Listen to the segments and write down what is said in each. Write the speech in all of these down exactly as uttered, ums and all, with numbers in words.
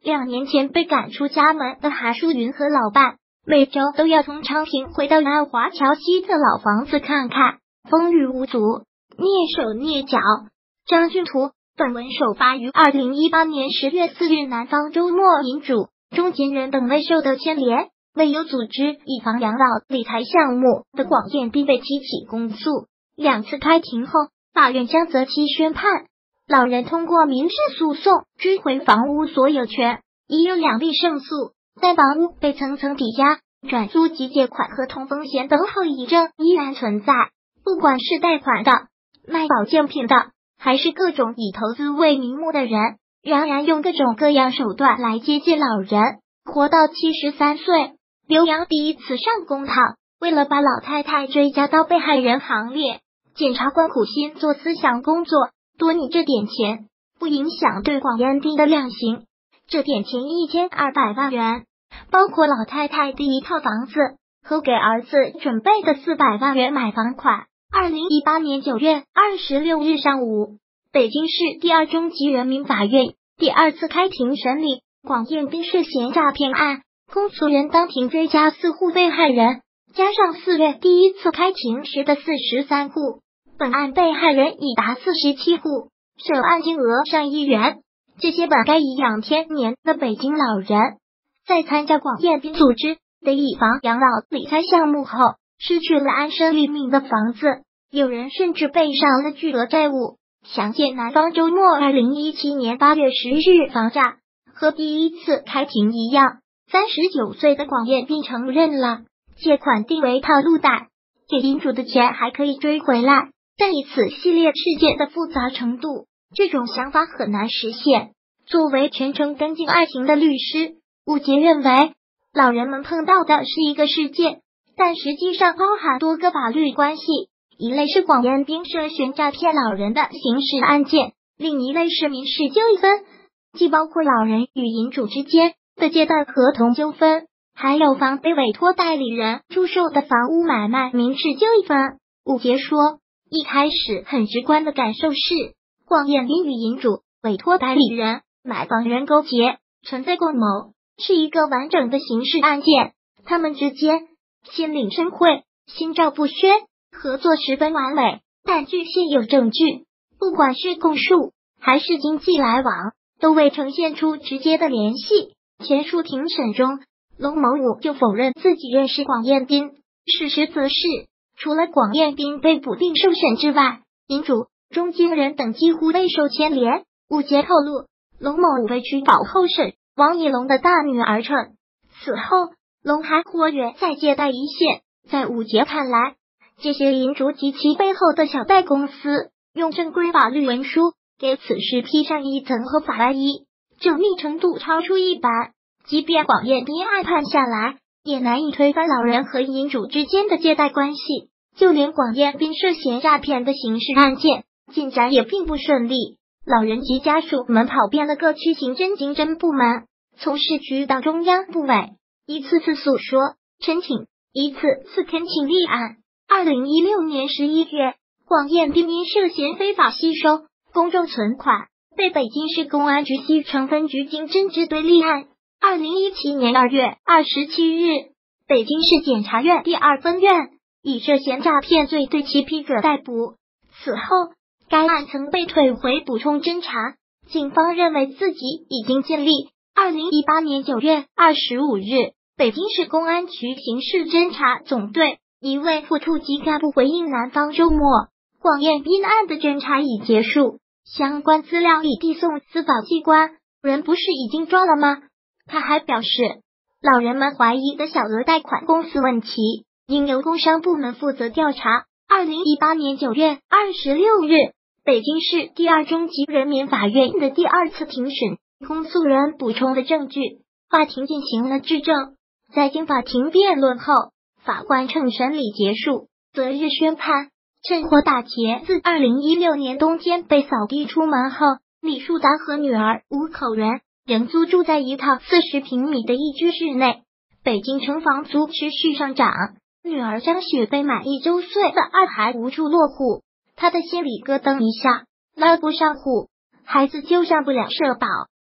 两年前被赶出家门的韩淑云和老伴，每周都要从昌平回到安华桥西的老房子看看，风雨无阻，蹑手蹑脚。张俊图，本文首发于二零一八年十月四日。南方周末，银主、中间人等未受到牵连，未有组织以房养老理财项目的广彦斌被提起公诉。两次开庭后，法院将择期宣判。老人通过民事诉讼追回房屋所有权，已有两例胜诉，但房屋被层层抵押、转租及借款合同风险等后遗症依然存在。不管是贷款的、卖保健品的，还是各种以投资为名目的人，仍然用各种各样手段来接近老人，活到七十三岁。刘洋第一次上公堂，为了把老太太追加到被害人行列，检察官苦心做思想工作，多你这点钱不影响对广彦斌的量刑。这点钱一千二百万元，包括老太太第一套房子和给儿子准备的四百万元买房款。二零一八年九月二十六日上午，北京市第二中级人民法院第二次开庭审理广彦斌涉嫌诈骗案，公诉人当庭追加四户被害人，加上四月第一次开庭时的四十三户，本案被害人已达四十七户，涉案金额上亿元。这些本该颐养天年的北京老人，在参加广彦斌组织的以房养老理财项目后，失去了安身立命的房子，有人甚至背上了巨额债务。详见南方周末二零一七年八月十日房价。和第一次开庭一样，三十九岁的广彦斌承认了借款定为套路贷，给银主的钱还可以追回来，但以此系列事件的复杂程度，这种想法很难实现。作为全程跟进案情的律师，吴杰认为，老人们碰到的是一个事件，但实际上包含多个法律关系。一类是广彦斌涉嫌诈骗老人的刑事案件，另一类是民事纠纷，既包括老人与银主之间的借贷合同纠纷，还有房被委托代理人出售的房屋买卖民事纠纷。吴杰说，一开始很直观的感受是，广彦斌与银主、委托代理人、买房人勾结，存在共谋，是一个完整的刑事案件。他们之间心领神会，心照不宣，合作十分完美。但据现有证据，不管是供述还是经济来往，都未呈现出直接的联系。前述庭审中，龙某武就否认自己认识广彦斌。事实则是，除了广彦斌被捕并受审之外，银主、中间人等几乎未受牵连。吴杰透露，龙某武被取保候审王以龙的大女儿称，此后龙还活跃在借贷一线。在吴杰看来，这些银主及其背后的小贷公司，用正规法律文书给此事披上一层合法外衣，缜密程度超出一般。即便广彦斌案判下来，也难以推翻老人和银主之间的借贷关系。就连广彦斌涉嫌诈骗的刑事案件进展也并不顺利，老人及家属们跑遍了各区刑侦经侦部门，从市局到中央部委，一次次诉说、陈请，一次次恳请立案。二零一六年十一月，广彦斌因涉嫌非法吸收公众存款，被北京市公安局西城分局经侦支队立案。二零一七年二月二十七日，北京市检察院第二分院以涉嫌诈骗罪对其批准逮捕。此后，该案曾被退回补充侦查，警方认为自己已经尽力。二零一八年九月二十五日，北京市公安局刑事侦查总队一位副处级干部回应南方周末，广彦斌案的侦查已结束，相关资料已递送司法机关，人不是已经抓了吗？他还表示，老人们怀疑的小额贷款公司问题，应由工商部门负责调查。二零一八年九月二十六日，北京市第二中级人民法院的第二次庭审，公诉人补充了证据，法庭进行了质证。在经法庭辩论后，法官趁审理结束，择日宣判。趁火打劫自二零一六年冬天被扫地出门后，李树达和女儿五口人仍租住在一套四十平米的一居室内。北京城房租持续上涨，女儿张雪被满一周岁的二孩无处落户，她的心里咯噔一下，拉不上户，孩子就上不了社保，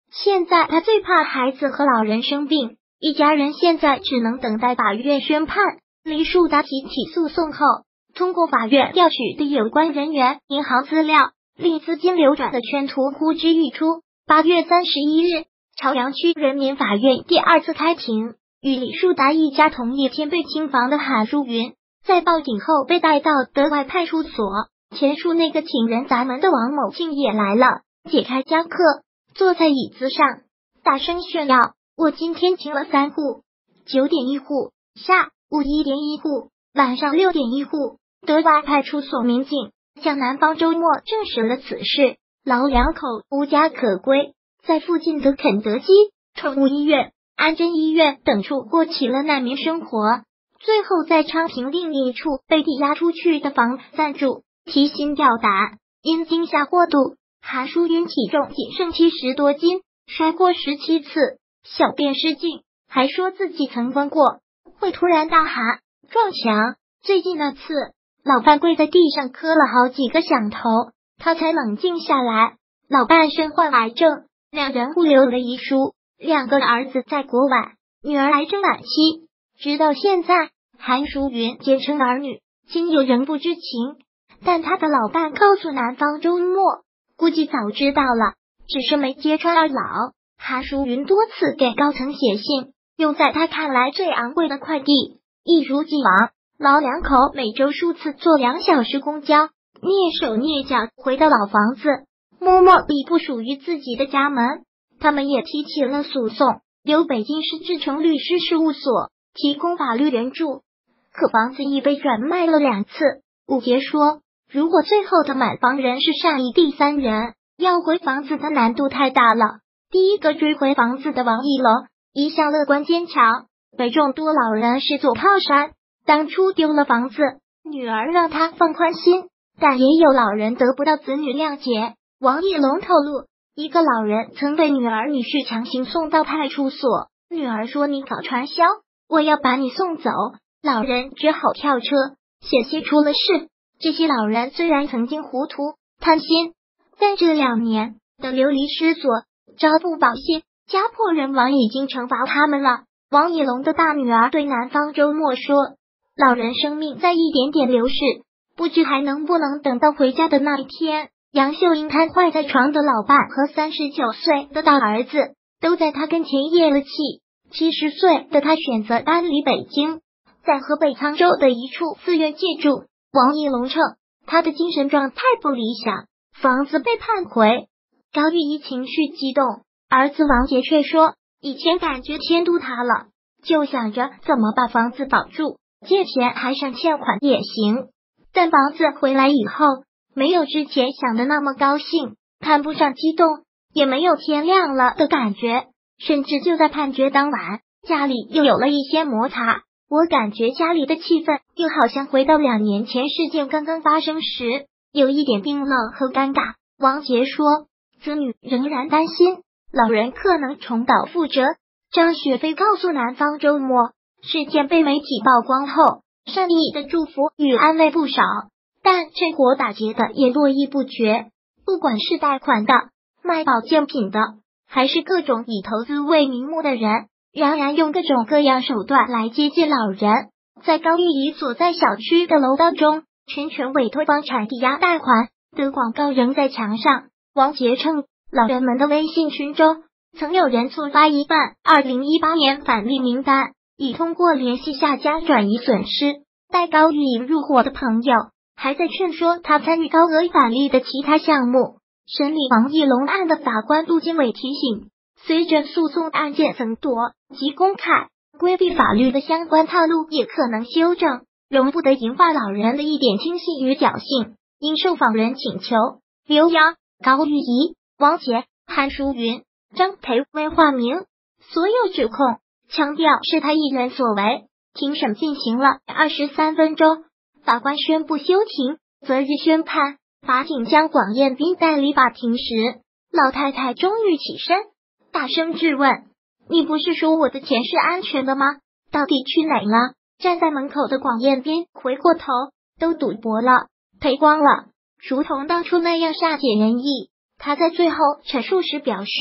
现在他最怕孩子和老人生病，一家人现在只能等待法院宣判。黎树达提起诉讼后，通过法院调取的有关人员、银行资料，令资金流转的全图呼之欲出。八月三十一日，朝阳区人民法院第二次开庭，与李树达一家同一天被清房的韩淑云，在报警后被带到德外派出所。前述那个请人砸门的王某庆也来了，解开夹克，坐在椅子上，大声炫耀：我今天请了三户，九点一户，下午一点一户，晚上六点一户。德外派出所民警向南方周末证实了此事，老两口无家可归，在附近的肯德基、宠物医院、安贞医院等处过起了难民生活，最后在昌平另一处被抵押出去的房子暂住。提心吊胆，因惊吓过度，韩淑云体重仅剩七十多斤，摔过十七次，小便失禁，还说自己曾疯过，会突然大喊撞墙。最近那次，老伴跪在地上磕了好几个响头，他才冷静下来。老伴身患癌症，两人互留了遗书，两个儿子在国外，女儿癌症晚期。直到现在，韩淑云坚称儿女亲友仍不知情，但他的老伴告诉南方周末，估计早知道了，只是没揭穿二老。韩淑云多次给高层写信，用在他看来最昂贵的快递。一如既往，老两口每周数次坐两小时公交，蹑手蹑脚回到老房子，摸摸已不属于自己的家门。他们也提起了诉讼，由北京市志诚律师事务所提供法律援助，可房子已被转卖了两次。武杰说，如果最后的买房人是上亿第三人，要回房子的难度太大了。第一个追回房子的王一龙一向乐观坚强，被众多老人视作靠山。当初丢了房子，女儿让他放宽心，但也有老人得不到子女谅解。王一龙透露，一个老人曾被女儿女婿强行送到派出所，女儿说你搞传销，我要把你送走，老人只好跳车，险些出了事。这些老人虽然曾经糊涂贪心，但这两年的流离失所、朝不保夕、家破人亡已经惩罚他们了。王以龙的大女儿对南方周末说，老人生命在一点点流逝，不知还能不能等到回家的那一天。杨秀英瘫痪在床的老伴和三十九岁的大儿子都在他跟前咽了气。七十岁的他选择搬离北京，在河北沧州的一处寺院借住。王一龙称他的精神状态不理想，房子被判回。高玉怡情绪激动，儿子王杰却说，以前感觉天都塌了，就想着怎么把房子保住，借钱还上欠款也行，但房子回来以后，没有之前想的那么高兴，谈不上激动，也没有天亮了的感觉，甚至就在判决当晚，家里又有了一些摩擦。我感觉家里的气氛又好像回到两年前事件刚刚发生时，有一点冰冷和尴尬。王杰说，子女仍然担心老人可能重蹈覆辙。张雪飞告诉南方周末，事件被媒体曝光后，善意的祝福与安慰不少，但趁火打劫的也络绎不绝。不管是贷款的、卖保健品的，还是各种以投资为名目的人，仍然用各种各样手段来接近老人。在高玉怡所在小区的楼道中，全权委托房产抵押贷款的广告仍在墙上。王杰称，老人们的微信群中曾有人错发一半二零一八年返利名单，已通过联系下家转移损失。带高玉怡入伙的朋友还在劝说他参与高额返利的其他项目。审理王一龙案的法官陆金伟提醒，随着诉讼案件增多及公开，规避法律的相关套路也可能修正，容不得引发老人的一点轻信与侥幸。因受访人请求，刘洋、高玉怡、王杰、韩淑云、张培未化名，所有指控强调是他一人所为。庭审进行了二十三分钟，法官宣布休庭，择日宣判。法警将广彦斌带离法庭时，老太太终于起身，大声质问：“你不是说我的钱是安全的吗？到底去哪了？”站在门口的广彦斌回过头，都赌博了，赔光了，如同当初那样煞解人意。他在最后陈述时表示，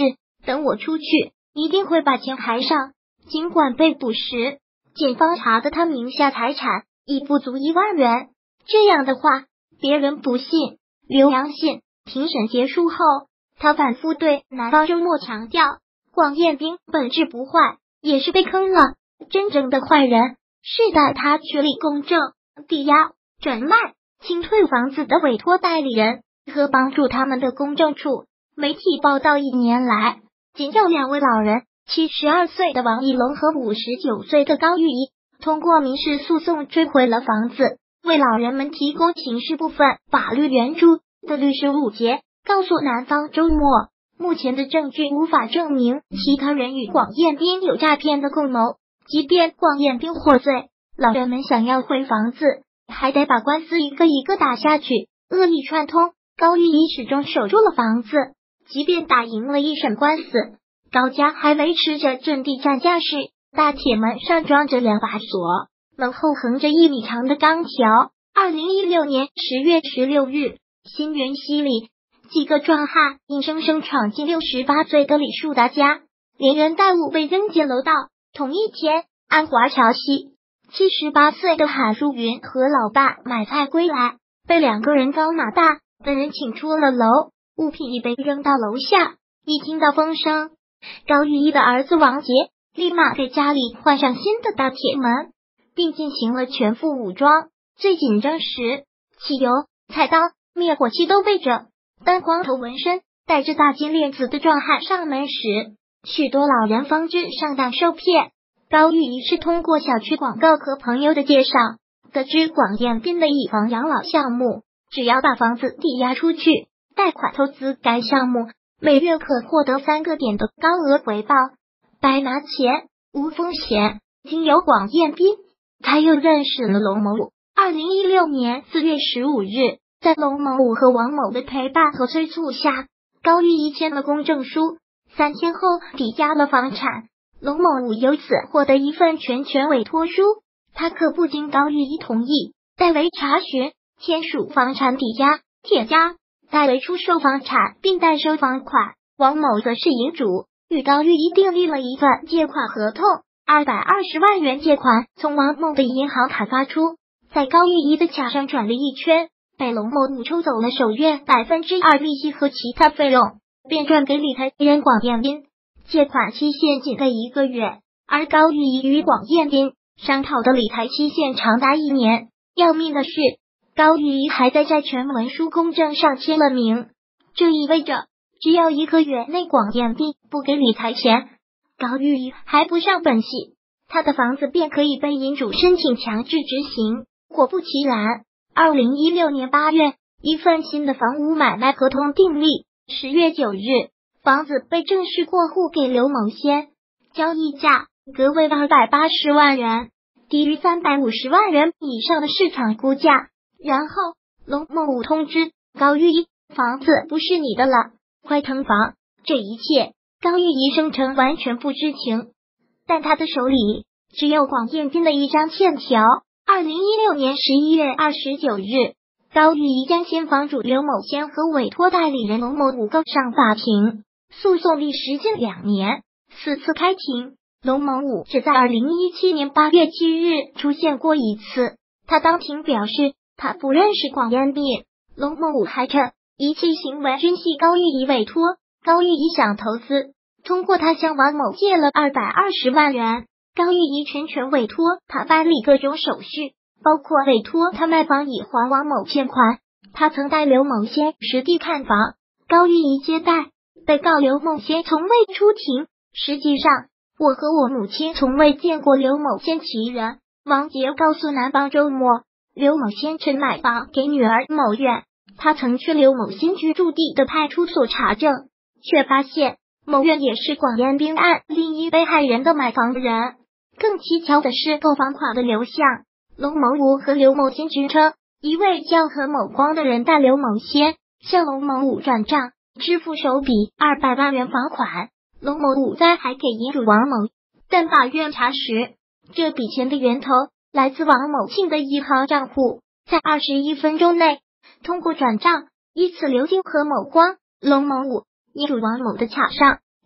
等我出去，一定会把钱还上。尽管被捕时，检方查的他名下财产已不足一万元，这样的话，别人不信。刘洋信。庭审结束后，他反复对南方周末强调，广彦斌本质不坏，也是被坑了。真正的坏人是带他确立公证、抵押、转卖、清退房子的委托代理人和帮助他们的公证处。媒体报道，一年来，仅有两位老人，七十二岁的王义龙和五十九岁的高玉一，通过民事诉讼追回了房子。为老人们提供刑事部分法律援助的律师武杰告诉南方周末，目前的证据无法证明其他人与广彦斌有诈骗的共谋。即便广彦斌获罪，老人们想要回房子，还得把官司一个一个打下去，恶意串通。高玉一始终守住了房子，即便打赢了一审官司，高家还维持着阵地战架势，大铁门上装着两把锁，门后横着一米长的钢条。二零一六年十月十六日，新源西里，几个壮汉硬生生闯进六十八岁的李树达家，连人带物被扔进楼道。同一天，安华桥西，七十八岁的韩淑云和老爸买菜归来，被两个人高马大的人请出了楼，物品已被扔到楼下。一听到风声，高玉一的儿子王杰立马给家里换上新的大铁门，并进行了全副武装。最紧张时，汽油、菜刀、灭火器都备着。当光头纹身、戴着大金链子的壮汉上门时，许多老人方知上当受骗。高玉一是通过小区广告和朋友的介绍，得知广彦斌的以房养老项目，只要把房子抵押出去，贷款投资该项目，每月可获得三个点的高额回报，白拿钱无风险。经由广彦斌，他又认识了龙某武。二零一六年四月十五日，在龙某武和王某的陪伴和催促下，高玉一签了公证书，三天后抵押了房产。龙某武由此获得一份全权委托书，他可不经高玉一同意，代为查询、签署房产抵押、铁押，代为出售房产并代收房款。王某则是银主，与高玉一订立了一份借款合同，二百二十万元借款从王某的银行卡发出，在高玉一的卡上转了一圈，被龙某武抽走了首月百分之二利息和其他费用，便转给理财人广彦斌。借款期限仅为一个月，而高玉一与广彦斌商讨的理财期限长达一年。要命的是，高玉一还在债权文书公证上签了名，这意味着只要一个月内广彦斌不给理财钱，高玉一还不上本息，他的房子便可以被银主申请强制执行。果不其然，二零一六年八月，一份新的房屋买卖合同订立。十月九日，房子被正式过户给刘某先，交易价格为二百八十万元，低于三百五十万元以上的市场估价。然后，龙某武通知高玉一，房子不是你的了，快腾房。这一切，高玉一声称完全不知情，但他的手里只有广彦斌的一张欠条。二零一六年十一月二十九日，高玉一将新房主刘某先和委托代理人龙某武告上法庭，诉讼历时近两年，四次开庭。龙某武只在二零一七年八月七日出现过一次，他当庭表示他不认识广彦斌。龙某武还称一切行为均系高玉一委托，高玉一想投资，通过他向王某借了二百二十万元。高玉一全权委托他办理各种手续，包括委托他卖房以还王某欠款。他曾带刘某先实地看房，高玉一接待。被告刘某先从未出庭。实际上，我和我母亲从未见过刘某先其人。王杰告诉南方周末，刘某先曾买房给女儿某院，他曾去刘某先居住地的派出所查证，却发现某院也是广彦斌案另一被害人的买房人。更蹊跷的是，购房款的流向，龙某武和刘某先据称，一位叫何某光的人带刘某先向龙某武转账，支付首笔二百万元房款。龙某武在还给银主王某，但法院查实，这笔钱的源头来自王某庆的银行账户，在二十一分钟内通过转账依次流进何某光、龙某武、银主王某的卡上。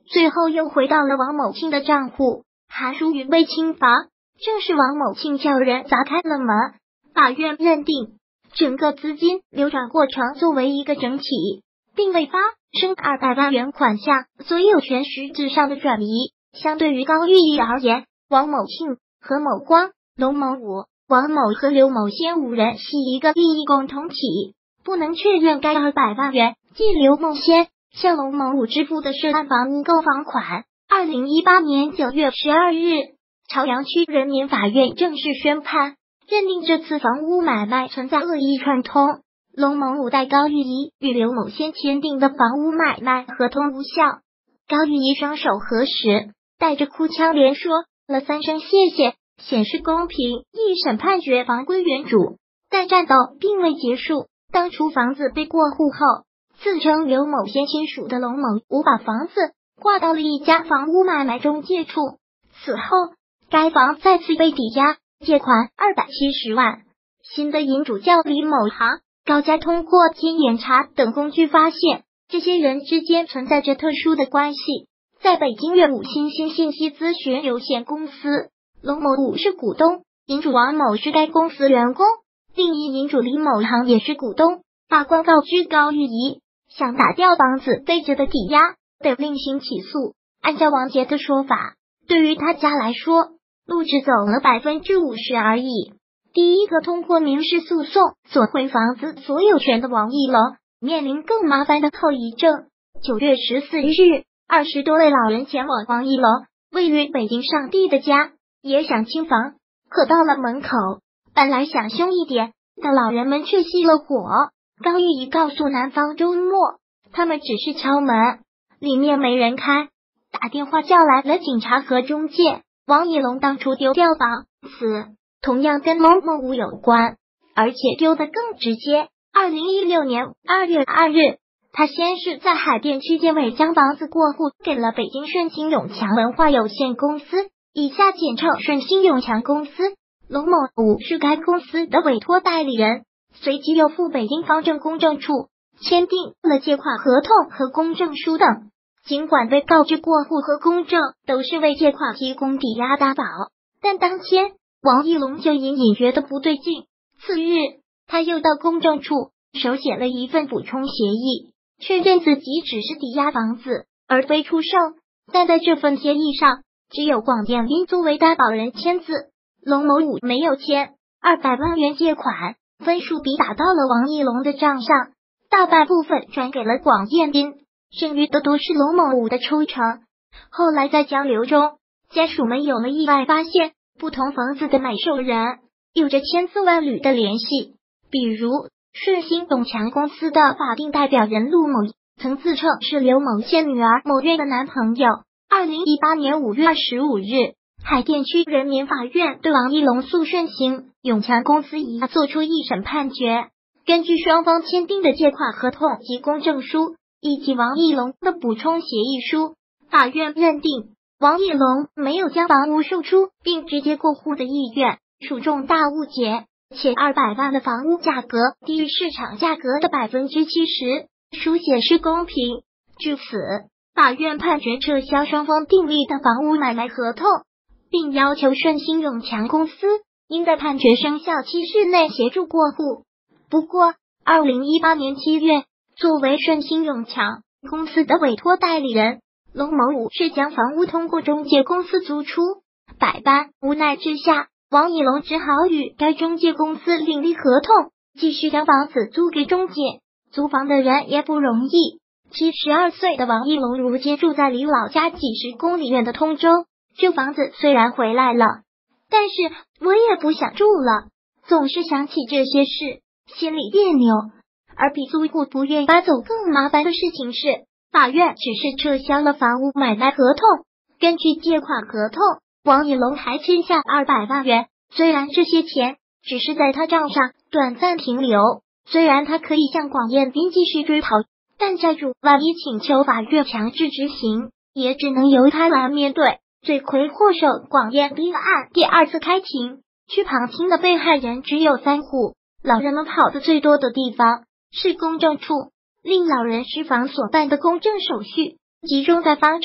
最后又回到了王某庆的账户。韩淑云被清房，正是王某庆叫人砸开了门。法院认定整个资金流转过程作为一个整体，并未发生二百万元款项所有权实质上的转移。相对于高玉仪而言，王某庆、何某光、龙某武、王某和刘某先五人系一个利益共同体，不能确认该二百万元即刘某先向龙某武支付的涉案房屋购房款。二零一八年九月十二日，朝阳区人民法院正式宣判，认定这次房屋买卖存在恶意串通，龙某武代高玉仪与刘某先签订的房屋买卖合同无效。高玉仪双手合十，带着哭腔连说了三声谢谢，显示公平。一审判决房归原主，但战斗并未结束。当初房子被过户后，自称刘某先亲属的龙某武把房子挂到了一家房屋买卖中介处，此后该房再次被抵押，借款二百七十万。新的银主叫李某航。高家通过天眼查等工具发现，这些人之间存在着特殊的关系。在北京粤五新兴信息咨询有限公司，龙某武是股东，银主王某是该公司员工，另一银主李某航也是股东。法官告知高玉仪，想打掉房子背着的抵押，得另行起诉。按照王杰的说法，对于他家来说，路只走了百分之五十而已。第一个通过民事诉讼索回房子所有权的王一龙，面临更麻烦的后遗症。九月十四日，二十多位老人前往王一龙位于北京上地的家，也想清房，可到了门口，本来想凶一点的老人们却熄了火。高玉仪告诉南方周末，他们只是敲门，里面没人开，打电话叫来了警察和中介。王一龙当初丢掉房子同样跟龙某武有关，而且丢得更直接。二零一六年二月二日，他先是在海淀区建委将房子过户给了北京顺兴永强文化有限公司，以下简称顺兴永强公司。龙某武是该公司的委托代理人，随即又赴北京方正公证处签订了借款合同和公证书等。尽管被告知过户和公证都是为借款提供抵押担保，但当天王一龙就隐隐觉得不对劲。次日，他又到公证处手写了一份补充协议，确认自己只是抵押房子而非出售，但在这份协议上只有广电斌作为担保人签字，龙某武没有签。二百万元借款分数笔打到了王一龙的账上，大半部分转给了广电斌，剩余的都是龙某武的抽成。后来在交流中，家属们有了意外发现，不同房子的买受人有着千丝万缕的联系。比如顺兴永强公司的法定代表人陆某曾自称是刘某先女儿某月的男朋友。二零一八年五月二十五日，海淀区人民法院对王一龙诉顺兴永强公司一案作出一审判决。根据双方签订的借款合同及公证书以及王一龙的补充协议书，法院认定王一龙没有将房屋售出并直接过户的意愿，属重大误解，且二百万的房屋价格低于市场价格的百分之七十，书显示公平。至此，法院判决撤销双方订立的房屋买卖合同，并要求顺兴永强公司应在判决生效期日内协助过户。不过，二零一八年七月，作为顺兴永强公司的委托代理人，龙某武是将房屋通过中介公司租出，百般无奈之下，王一龙只好与该中介公司另立合同，继续将房子租给中介。租房的人也不容易，七十二岁的王一龙如今住在离老家几十公里远的通州。这房子虽然回来了，但是我也不想住了，总是想起这些事，心里别扭。而比租户不愿搬走更麻烦的事情是，法院只是撤销了房屋买卖合同，根据借款合同，王一龙还欠下二百万元。虽然这些钱只是在他账上短暂停留，虽然他可以向广电斌继续追讨，但债主万一请求法院强制执行，也只能由他来面对。罪魁祸首广电斌案第二次开庭，去旁听的被害人只有三户，老人们跑的最多的地方是公证处，令老人失房所办的公证手续集中在方正、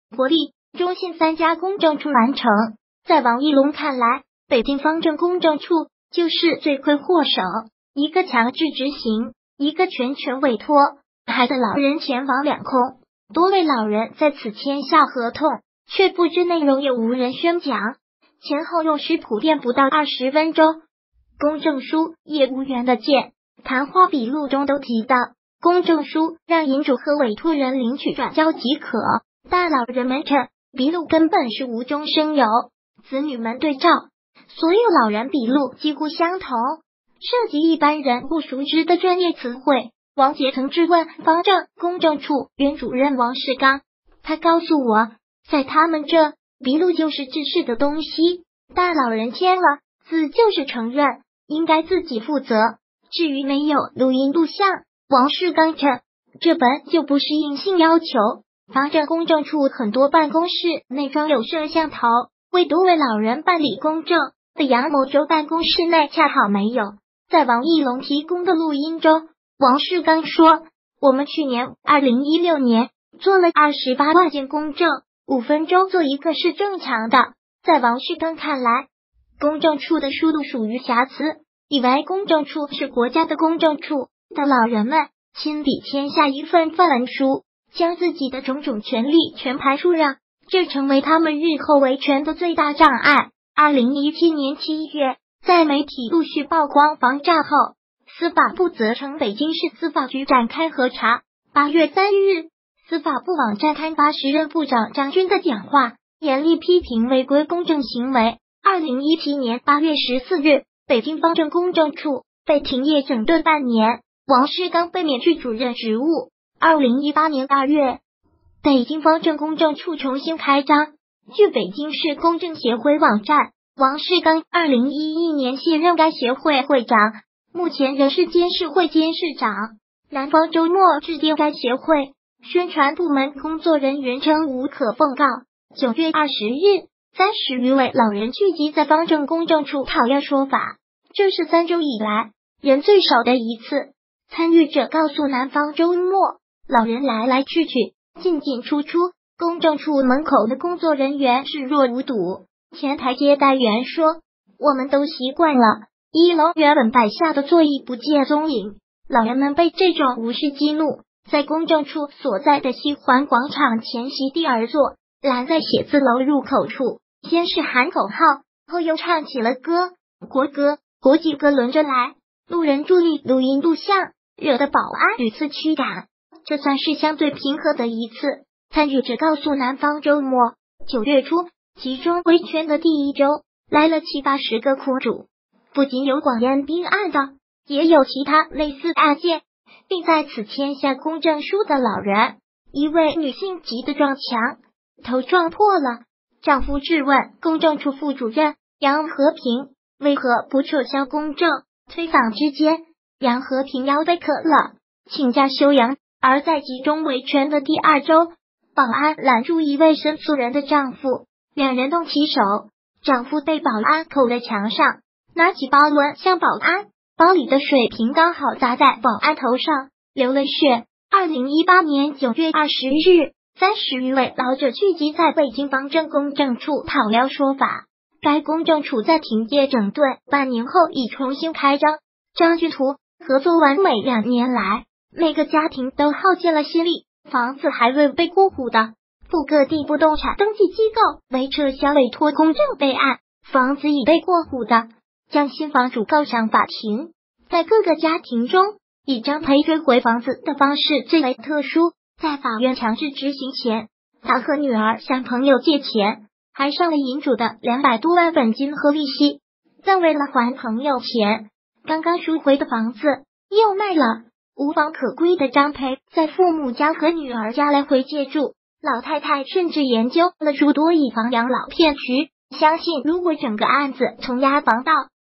国立、中信三家公证处完成。在王一龙看来，北京方正公证处就是罪魁祸首，一个强制执行，一个全权委托，害得老人钱王两空。多位老人在此签下合同，却不知内容，也无人宣讲，前后用时普遍不到二十分钟。公证书也无缘的见，谈话笔录中都提到，公证书让银主和委托人领取转交即可。大老人们称，笔录根本是无中生有。子女们对照，所有老人笔录几乎相同，涉及一般人不熟知的专业词汇。王杰曾质问方正公证处原主任王世刚，他告诉我，在他们这，笔录就是制式的东西，大老人签了字就是承认，应该自己负责。至于没有录音录像，王世刚称，这本就不是硬性要求。方正公证处很多办公室内装有摄像头，为多位老人办理公证的杨某洲办公室内恰好没有。在王一龙提供的录音中，王世刚说，我们去年二零一六年做了二十八万件公证，五分钟做一个是正常的。在王世刚看来，公证处的输入属于瑕疵，以为公证处是国家的公证处的老人们亲笔签下一份份文书，将自己的种种权利全盘出让，这成为他们日后维权的最大障碍。二零一七年七月，在媒体陆续曝光防诈后，司法部责成北京市司法局展开核查。八月三日，司法部网站刊发时任部长张军的讲话，严厉批评违规公证行为。二零一七年八月十四日，北京方正公证处被停业整顿半年，王世刚被免去主任职务。二零一八年二月，北京方正公证处重新开张。据北京市公证协会网站，王世刚二零一一年卸任该协会会长，目前仍是监事会监事长。南方周末致电该协会，宣传部门工作人员称无可奉告。九月二十日，三十余位老人聚集在方正公证处讨要说法，这是三周以来人最少的一次。参与者告诉南方周末，老人来来去去，进进出出，公证处门口的工作人员视若无睹。前台接待员说，我们都习惯了，一楼原本摆下的座椅不见踪影，老人们被这种无视激怒，在公证处所在的西环广场前席地而坐，拦在写字楼入口处，先是喊口号，后又唱起了歌，国歌、国际歌轮着来，路人助力录音录像，惹得保安屡次驱赶。这算是相对平和的一次。参与者告诉南方周末，九月初其中维权的第一周来了七八十个苦主，不仅有广烟兵案的，也有其他类似案件，并在此签下公证书的老人。一位女性急得撞墙，头撞破了，丈夫质问公证处副主任杨和平为何不撤销公证。推搡之间，杨和平腰被磕了，请假休养。而在集中维权的第二周，保安拦住一位申诉人的丈夫，两人动起手，丈夫被保安扣在墙上，拿起包抡向保安，包里的水瓶刚好砸在保安头上，流了血。二零一八年九月二十日，三十余位老者聚集在北京方正公证处讨要说法。该公证处在停业整顿半年后已重新开张。张军图合作完美两年来，每个家庭都耗尽了心力，房子还未被过户的，赴各地不动产登记机构为撤销委托公证备案；房子已被过户的，将新房主告上法庭。在各个家庭中，以张培追回房子的方式最为特殊。在法院强制执行前，他和女儿向朋友借钱，还上了银主的两百多万本金和利息。但为了还朋友钱，刚刚赎回的房子又卖了。无房可归的张培在父母家和女儿家来回借住，老太太甚至研究了诸多以房养老骗局，相信如果整个案子从押房到